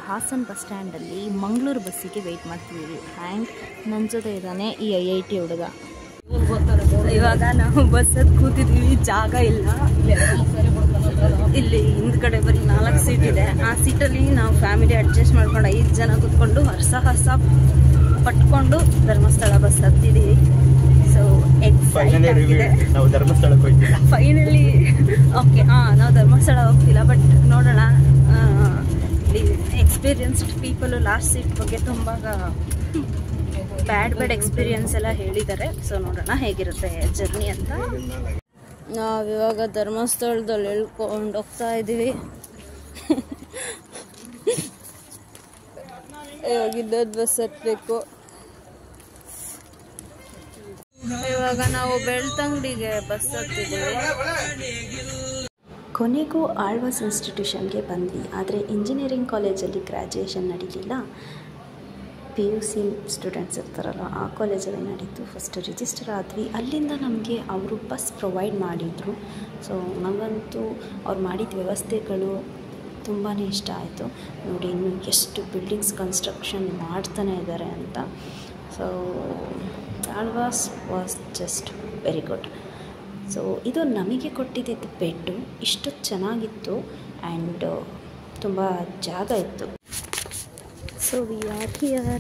Haasan bus ಸ್ಟ್ಯಾಂಡಲ್ಲಿ Mangaluru ಬಸ್ಸಿಗೆ weight ಮಾಡ್ತಿದ್ದೀವಿ. And ನನ್ನ ಜೊತೆ ಇದ್ದಾನೆ ಈ IIT ಹುಡುಗ. ಇವಾಗ ನಾವು ಬಸ್ಸಲ್ಲಿ ಕೂತಿದ್ದೀವಿ, ಜಾಗ ಇಲ್ಲ. ಇಲ್ಲಿ ಹಿಂದ್ಗಡೆ ಬರೀ 4 ಸೀಟ್ ಇದೆ. ಆ ಸೀಟಲ್ಲಿ ನಾವು ಫ್ಯಾಮಿಲಿ ಅಡ್ಜಸ್ಟ್ ಮಾಡ್ಕೊಂಡು 5 ಜನ ಕೂತ್ಕೊಂಡು ಹರ್ಸ ಪಟ್ಕೊಂಡು ಧರ್ಮಸ್ಥಳ ಬಸ್ ಹತ್ತಿದ್ದೀವಿ. So finally okay. ನಾವು ಧರ್ಮಸ್ಥಳ ಹೋಗ್ತಿಲ್ಲ, ಬಟ್ ನೋಡೋಣ. ಇಲ್ಲಿ ಎಕ್ಸ್ಪೀರಿಯನ್ಸ್ಡ್ ಪೀಪಲು ಲಾಸ್ಟ್ ಸೀಟ್ ಬಗ್ಗೆ ತುಂಬ ಬ್ಯಾಡ್ ಎಕ್ಸ್ಪೀರಿಯನ್ಸ್ ಎಲ್ಲ ಹೇಳಿದ್ದಾರೆ. ಸೊ ನೋಡೋಣ ಹೇಗಿರುತ್ತೆ ಜರ್ನಿ ಅಂತ. ನಾವಿವಾಗ ಧರ್ಮಸ್ಥಳದಲ್ಲಿ ಹೇಳ್ಕೊಂಡು ಹೋಗ್ತಾ ಇದ್ದೀವಿ. ಇವಾಗ ಇನ್ನೊಂದು ಬಸ್ ಹತ್ತಬೇಕು. ಇವಾಗ ನಾವು ಬೆಳ್ತಂಗಡಿಗೆ ಬಸ್ ಹತ್ತಿದ್ದೀವಿ. ಕೊನೆಗೂ ಆಳ್ವಾಸ್ ಇನ್ಸ್ಟಿಟ್ಯೂಷನ್ಗೆ ಬಂದ್ವಿ. ಆದರೆ ಇಂಜಿನಿಯರಿಂಗ್ ಕಾಲೇಜಲ್ಲಿ ಗ್ರ್ಯಾಜುಯೇಷನ್ ನಡೀಲಿಲ್ಲ. PUC ಸ್ಟೂಡೆಂಟ್ಸ್ ಇರ್ತಾರಲ್ಲ, ಆ ಕಾಲೇಜಲ್ಲಿ ನಡೀತು. ಫಸ್ಟ್ ರಿಜಿಸ್ಟರ್ ಆದ್ವಿ. ಅಲ್ಲಿಂದ ನಮಗೆ ಅವರು ಬಸ್ ಪ್ರೊವೈಡ್ ಮಾಡಿದರು. ಸೊ ನನಗಂತೂ ಅವ್ರು ಮಾಡಿದ ವ್ಯವಸ್ಥೆಗಳು ತುಂಬಾ ಇಷ್ಟ ಆಯಿತು. ನೋಡಿ ಇನ್ನು ಎಷ್ಟು ಬಿಲ್ಡಿಂಗ್ಸ್ ಕನ್ಸ್ಟ್ರಕ್ಷನ್ ಮಾಡ್ತಾನೆ ಇದ್ದಾರೆ ಅಂತ. So Alvas was just very good. So ಇದು ನಮಗೆ ಕೊಟ್ಟಿದ್ದ ಬೆಡ್ಡು ಇಷ್ಟು ಚೆನ್ನಾಗಿತ್ತು ಆ್ಯಂಡ್ ತುಂಬ ಜಾಗ ಇತ್ತು. So we are here.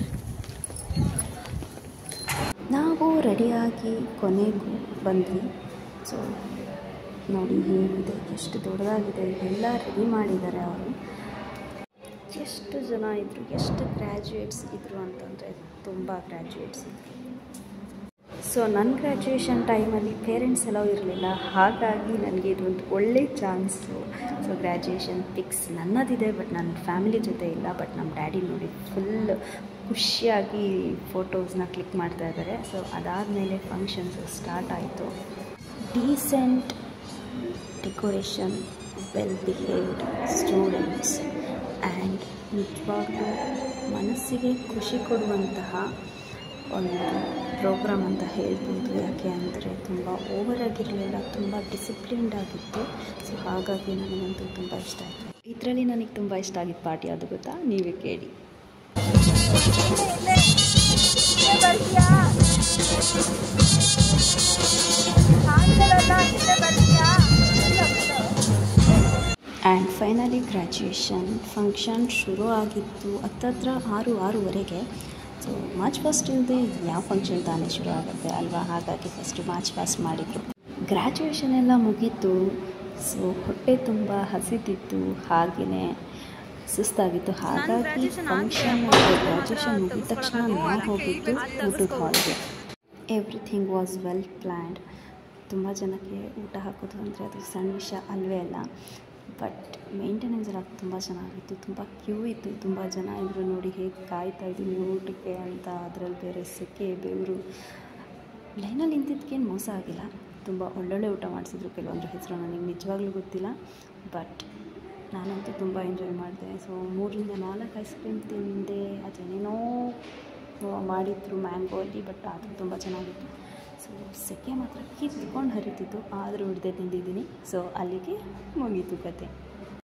ನಾವು ರೆಡಿಯಾಗಿ ಕೊನೆಗೂ ಬಂದ್ವಿ. ಸೊ ನೋಡಿ ಹೇಗಿದೆ, ಎಷ್ಟು ದೊಡ್ಡದಾಗಿದೆ. ಎಲ್ಲ ರೆಡಿ ಮಾಡಿದ್ದಾರೆ ಅವರು. ಎಷ್ಟು ಜನ ಇದ್ದರು, ಎಷ್ಟು ಗ್ರ್ಯಾಜುಯೇಟ್ಸ್ ಇದ್ದರು ಅಂತಂದರೆ ತುಂಬ ಗ್ರ್ಯಾಜುಯೇಟ್ಸ್ ಇದ್ದರು. ಸೊ ನನ್ನ ಗ್ರ್ಯಾಜುಯೇಷನ್ ಟೈಮಲ್ಲಿ ಪೇರೆಂಟ್ಸ್ ಎಲ್ಲ ಇರಲಿಲ್ಲ, ಹಾಗಾಗಿ ನನಗೆ ಇದೊಂದು ಒಳ್ಳೆ ಚಾನ್ಸು. ಸೊ ಗ್ರ್ಯಾಜುಯೇಷನ್ ಪಿಕ್ಸ್ ನನ್ನದಿದೆ, ಬಟ್ ನನ್ನ ಫ್ಯಾಮಿಲಿ ಜೊತೆ ಇಲ್ಲ. ಬಟ್ ನಮ್ಮ ಡ್ಯಾಡಿ ನೋಡಿ ಫುಲ್ ಖುಷಿಯಾಗಿ ಫೋಟೋಸ್ನ ಕ್ಲಿಕ್ ಮಾಡ್ತಾ ಇದ್ದಾರೆ. ಸೊ ಅದಾದಮೇಲೆ ಫಂಕ್ಷನ್ಸ್ ಸ್ಟಾರ್ಟ್ ಆಯಿತು. Decent decoration, well behaved students and ನಿಜವಾಗ್ಲೂ ಮನಸ್ಸಿಗೆ ಖುಷಿ ಕೊಡುವಂತಹ ಒಂದು ಪ್ರೋಗ್ರಾಮ್ ಅಂತ ಹೇಳ್ಬೋದು. ಯಾಕೆ ಅಂದರೆ ತುಂಬ ಓವರ್ ಆಗಿರಲಿಲ್ಲ, ತುಂಬ ಡಿಸಿಪ್ಲಿನ್ಡ್ ಆಗಿತ್ತು. ಸೊ ಹಾಗಾಗಿ ನನಗಂತೂ ತುಂಬ ಇಷ್ಟ ಆಯಿತು. ಇದರಲ್ಲಿ ನನಗೆ ತುಂಬ ಇಷ್ಟ ಆಗಿದ್ದು ಪಾರ್ಟಿ ಅದು ಗೊತ್ತಾ, ನೀವೇ ಕೇಳಿ. ಆ್ಯಂಡ್ ಫೈನಲಿ ಗ್ರ್ಯಾಜುಯೇಷನ್ ಫಂಕ್ಷನ್ ಶುರು ಆಗಿತ್ತು ಹತ್ತತ್ರ 6-6:30. ಸೊ ಮಾರ್ಚ್ ಫಸ್ಟ್ ಇಲ್ಲದೆ ಯಾವ ಫಂಕ್ಷನ್ ತಾನೇ ಶುರು ಆಗುತ್ತೆ ಅಲ್ವಾ? ಹಾಗಾಗಿ ಫಸ್ಟು ಮಾರ್ಚ್ ಪಾಸ್ಟ್ ಮಾಡಿದರು. ಗ್ರ್ಯಾಜುಯೇಷನ್ ಎಲ್ಲ ಮುಗೀತು. ಸೊ ಹೊಟ್ಟೆ ತುಂಬ ಹಸಿತಿತ್ತು, ಹಾಗೆಯೇ ಸುಸ್ತಾಗಿತ್ತು. ಹಾಗಾಗಿ ಫಂಕ್ಷನ್ ಗ್ರ್ಯಾಜುಯೇಷನ್ ಮುಗಿದ ತಕ್ಷಣ ನಾವು ಹೋಗಿದ್ದು ಊಟದ ಹಾಲ್ಗೆ. Everything was well planned. ತುಂಬ ಜನಕ್ಕೆ ಊಟ ಹಾಕೋದು ಅಂದರೆ ಅದು ಸಣ್ಣ ವಿಷಯ ಅಲ್ವೇ ಅಲ್ಲ. ಬಟ್ ಮೇಂಟೆನೆನ್ಸ್ ಎಲ್ಲ ತುಂಬ ಚೆನ್ನಾಗಿತ್ತು. ತುಂಬ ಕ್ಯೂ ಇತ್ತು, ತುಂಬ ಜನ ಇದ್ದರು. ನೋಡಿ ಹೇಗೆ ಕಾಯ್ತಾ ಇದ್ದೀನಿ ಊಟಕ್ಕೆ ಅಂತ. ಅದರಲ್ಲಿ ಬೇರೆ ಸೆಕೆ, ಬೆವರು. ಲೈನಲ್ಲಿ ನಿಂತಿದ್ದಕ್ಕೇನು ಮೋಸ ಆಗಿಲ್ಲ. ತುಂಬ ಒಳ್ಳೊಳ್ಳೆ ಊಟ ಮಾಡಿಸಿದ್ರು. ಕೆಲವೊಂದು ಹೆಸರು ನನಗೆ ನಿಜವಾಗ್ಲೂ ಗೊತ್ತಿಲ್ಲ, ಬಟ್ ನಾನಂತೂ ತುಂಬ ಎಂಜಾಯ್ ಮಾಡಿದೆ. ಸೊ 3-4 ಐಸ್ ಕ್ರೀಮ್ ತಿಂದೆ. ಅದೇನೇನೋ ಮಾಡಿದ್ರು ಮ್ಯಾಂಗೋ ಅಲ್ಲಿ, ಬಟ್ ಅದು ತುಂಬ ಚೆನ್ನಾಗಿತ್ತು. ಸೊ ಸೆಕೆ ಮಾತ್ರ ಕಿತ್ಕೊಂಡು ಹರಿತಿತ್ತು, ಆದರೂ ಹಿಡ್ದೆ ತಿಂದಿದ್ದೀನಿ. ಸೊ ಅಲ್ಲಿಗೆ ಮುಗೀತು ಕತೆ.